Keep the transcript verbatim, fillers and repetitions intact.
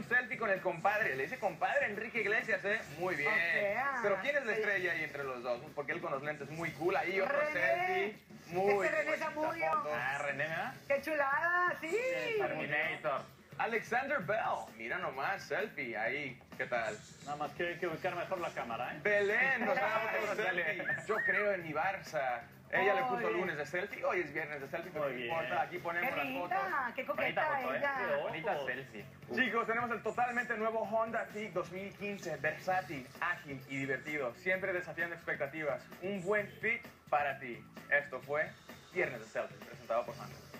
un selfie con el compadre. Le dice compadre Enrique Iglesias, ¿eh? Muy bien. Okay, Pero ¿quién es la estrella ahí entre los dos? Porque él con los lentes muy cool. Ahí otro René. selfie. Muy Ese René bonita Zamudio. foto. Ah, René, ¿verdad? ¡Qué chulada! ¡Sí! Terminator. Alexander Bell. Mira nomás, selfie. Ahí. ¿Qué tal? Nada más que hay que ubicar mejor la cámara, ¿eh? Belén nos da otro Dale. selfie. Yo creo en mi Barça. Ella le puso Oye. lunes de selfie, hoy es viernes de selfie, pero Muy no bien. importa, aquí ¡Qué ponemos las fotos. linda! ¡Qué coqueta Bonita foto, ¿eh? ella! Qué bonita selfie. Chicos, tenemos el totalmente nuevo Honda Fit dos mil quince, versátil, ágil y divertido, siempre desafiando expectativas. Un buen fit para ti. Esto fue Viernes de Selfie, presentado por Honda.